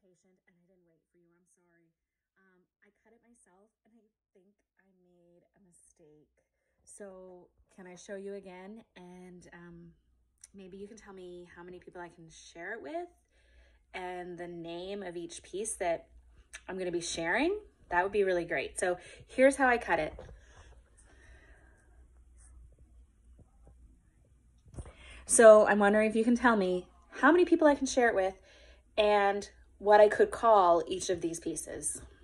patient and I didn't wait for you. I'm sorry. I cut it myself and I think I made a mistake. So can I show you again? And maybe you can tell me how many people I can share it with and the name of each piece that I'm going to be sharing. That would be really great. So here's how I cut it. So I'm wondering if you can tell me how many people I can share it with and what I could call each of these pieces.